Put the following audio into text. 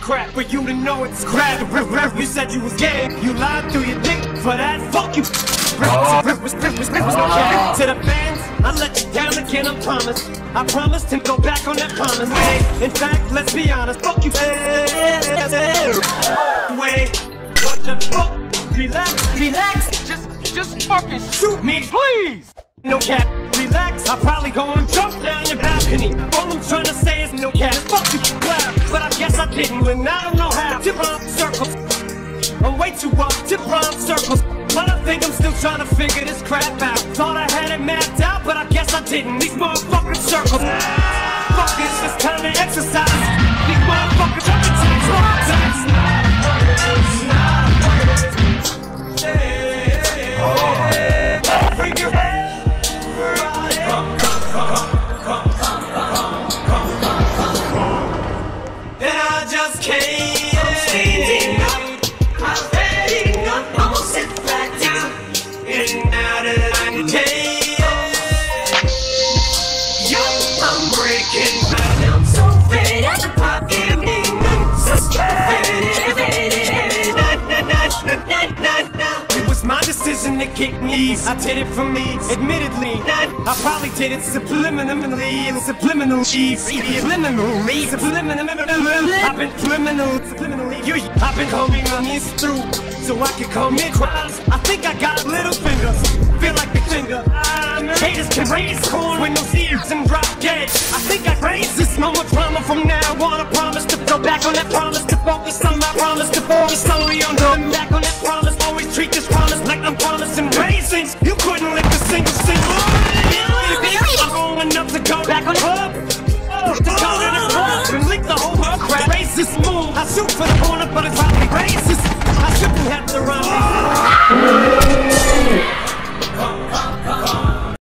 crap for you to know it's crap. You said you was gay, you lied through your dick. For that, fuck you. To the fans, I let you down again, I promise. I promised to go back on that promise. In fact, let's be honest, fuck you. Wait, what the fuck? Relax. Just fucking shoot me, please. No cap, relax. I'll probably go and jump down your balcony. All I'm trying to say is no cap. Fuck you, wow. But I guess I didn't, and I don't know how. Tip on circles. I'm way too up, tip on circles. But I think I'm still trying to figure this crap out. Thought I had it mapped out, but I guess I didn't. These motherfucking circles. Fuck this, it's time to exercise. These motherfuckers up into the wrong times. Bring your head. And I just can't. I'm standing up. I'm standing up. I'm sit back down. And now that I'm dead, I'm breaking down. I'm so fed up. I'm getting so It was my decision to kick me. I did it for me, admittedly. I probably did it subliminally. I've been subliminally. I've been coming on these through so I can commit crimes. I think I got little fingers, feel like a finger. Haters can raise corn with no seeds and drop dead. I think I raised this moment drama from now on. I promise to go back on that promise, to focus on my promise, to focus slowly on going back on that promise. Always treat this promise like I'm promising raisins. You couldn't lift a single I'm going enough to go back on the club. To go to the club and lick the whole crap. Racist move. I shoot for the corner, but it's probably racist. I shouldn't have to run.